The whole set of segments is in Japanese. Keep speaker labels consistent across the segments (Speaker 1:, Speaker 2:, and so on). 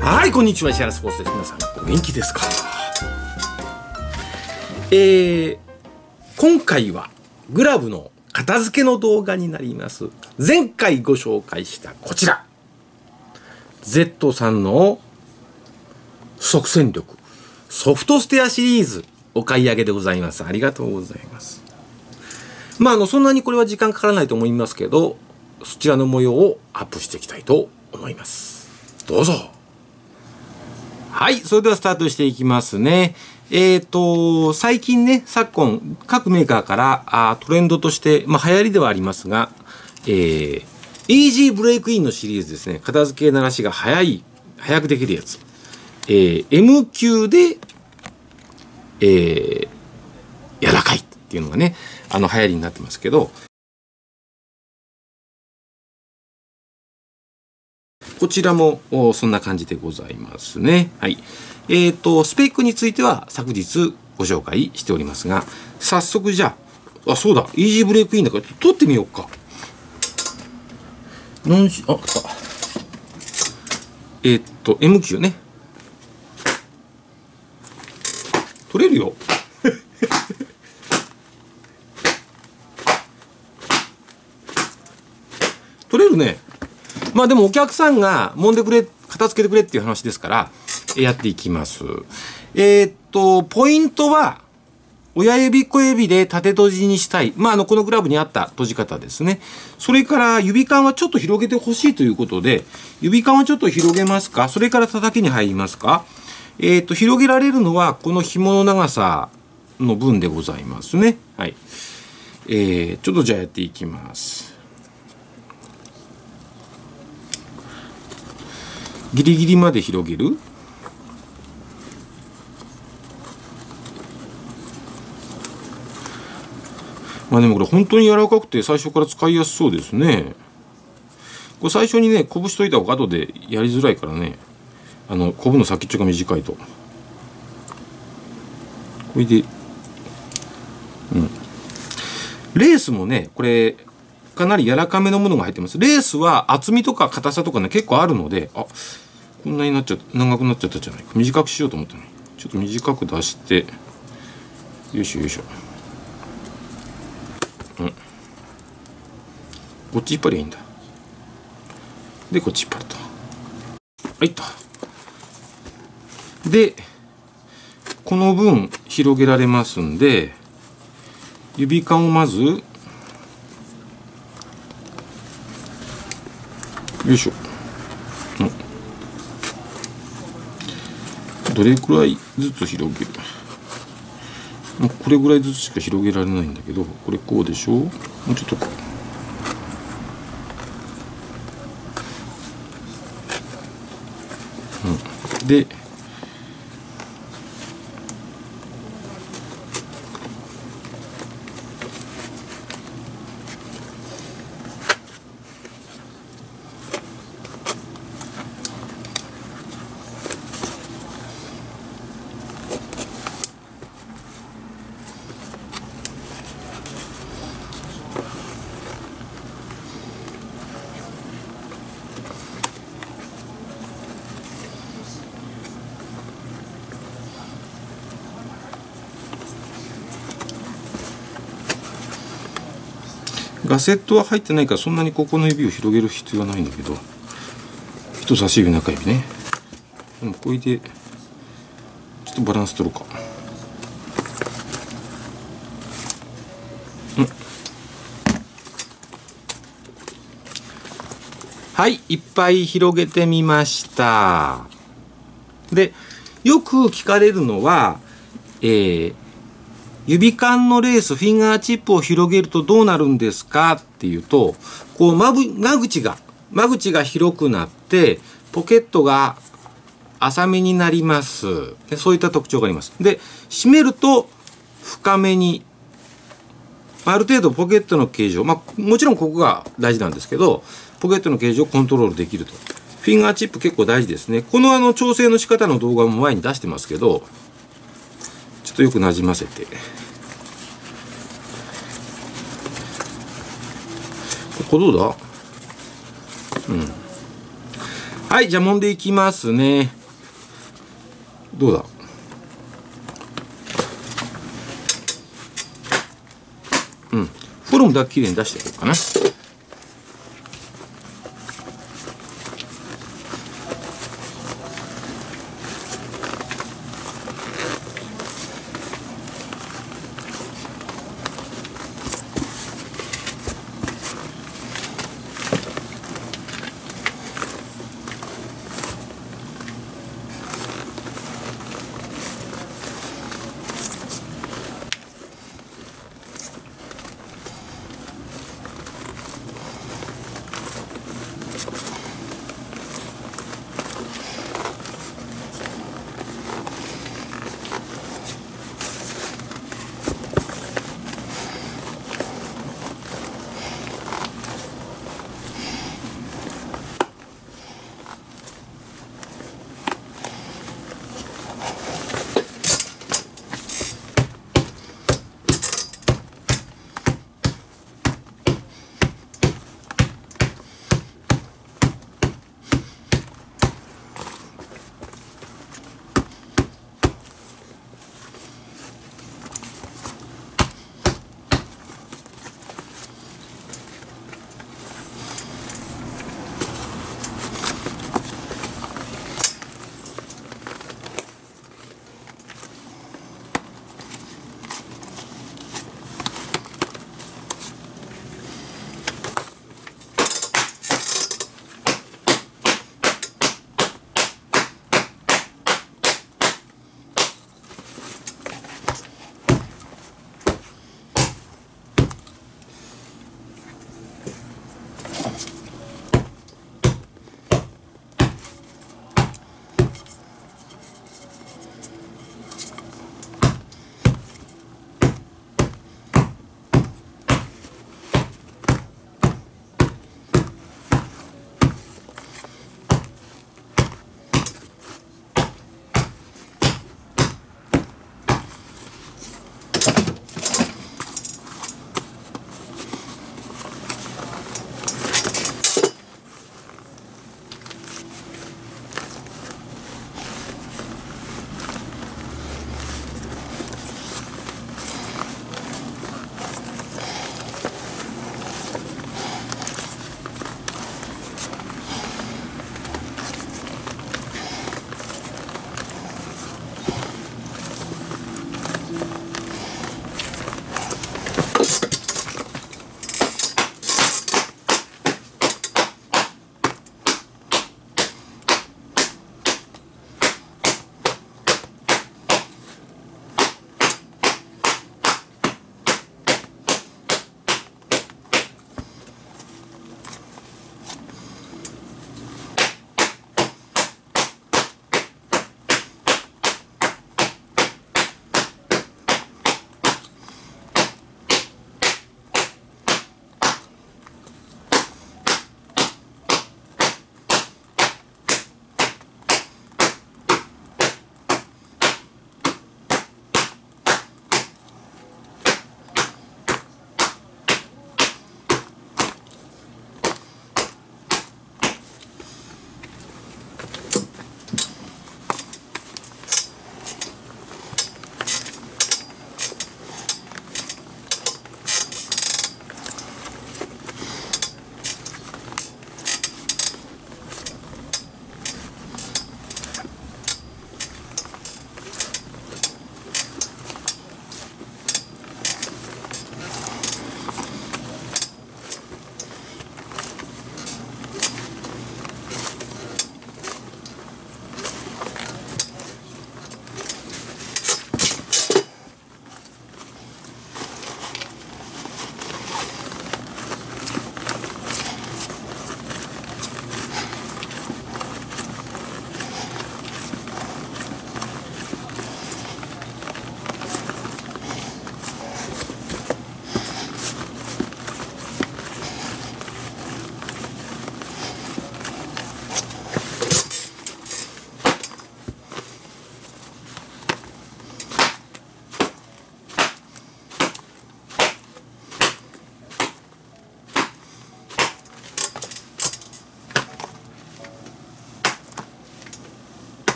Speaker 1: はい、こんにちは。石原スポーツです。皆さんお元気ですか？今回はグラブの片付けの動画になります。前回ご紹介したこちら Z さんの即戦力ソフトステアシリーズお買い上げでございます。ありがとうございます。そんなにこれは時間かからないと思いますけど、そちらの模様をアップしていきたいと思います。どうぞ。はい、それではスタートしていきますね。最近ね、昨今、各メーカーからトレンドとして、流行りではありますが、イージーブレイクインのシリーズですね。片付け鳴らしが早くできるやつ。M 級で、柔らかいっていうのがね、流行りになってますけど、こちらもそんな感じでございますね。はい。スペックについては昨日ご紹介しておりますが、早速じゃあ、そうだ、イージーブレイクインだから取ってみようか。あった。M 級ね。取れるよ。取れるね。でもお客さんが揉んでくれ、片付けてくれっていう話ですから、やっていきます。ポイントは、親指小指で縦閉じにしたい。このグラブにあった閉じ方ですね。それから指間はちょっと広げてほしいということで、指間はちょっと広げますか？それから叩きに入りますか？広げられるのはこの紐の長さの分でございますね。はい。ちょっとじゃあやっていきます。ギリギリまで広げる。でもこれ本当に柔らかくて最初から使いやすそうですね。これ最初にね、こぶしといた方が後でやりづらいからね。こぶの先っちょが短いと。これで、レースもね、これ、かなり柔らかめのものが入ってます。レースは厚みとか硬さとかね、結構あるので、こんなになっちゃった、長くなっちゃったじゃないか。短くしようと思ったのに。ちょっと短く出して、よいしょよいしょ。こっち引っ張りゃいいんだ。で、こっち引っ張ると。はいと。で、この分広げられますんで、指間をまず、よいしょ。どれくらいずつ広げる？これぐらいずつしか広げられないんだけど、これこうでしょ？もうちょっとこう。で、ガセットは入ってないからそんなにここの指を広げる必要はないんだけど、人差し指中指ね。でもこれでちょっとバランス取ろうか。はい、いっぱい広げてみました。で、よく聞かれるのは、指間のレース、フィンガーチップを広げるとどうなるんですかっていうと、こう間口が広くなって、ポケットが浅めになります。でそういった特徴があります。で、締めると深めに、ある程度ポケットの形状、もちろんここが大事なんですけど、ポケットの形状をコントロールできると。フィンガーチップ結構大事ですね。この調整の仕方の動画も前に出してますけど、ちょっとよくなじませて。これどうだ？ はい、じゃあ揉んでいきますね。どうだ。うん。フォルムだけきれいに出していこうかな。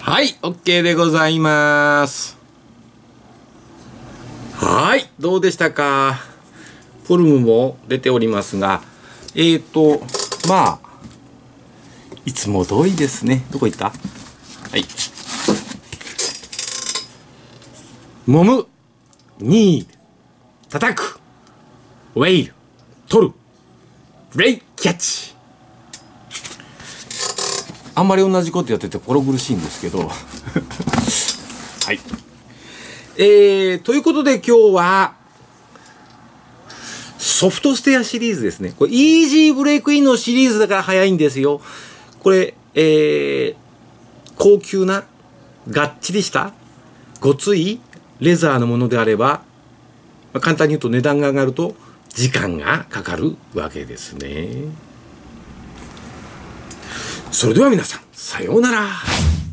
Speaker 1: はい、OK でございます。はい、どうでしたか。フォルムも出ておりますが、まあ、いつも通りですね。どこ行った？はい。揉む、ニー、叩く、ウェイル、取る、プレイ、キャッチ。あんまり同じことやってて心苦しいんですけど。はい。ということで今日は、ソフトステアシリーズですね。これ、イージーブレイクインのシリーズだから早いんですよ。これ、高級な、がっちりした、ごついレザーのものであれば、簡単に言うと値段が上がると、時間がかかるわけですね。それでは皆さん、さようなら。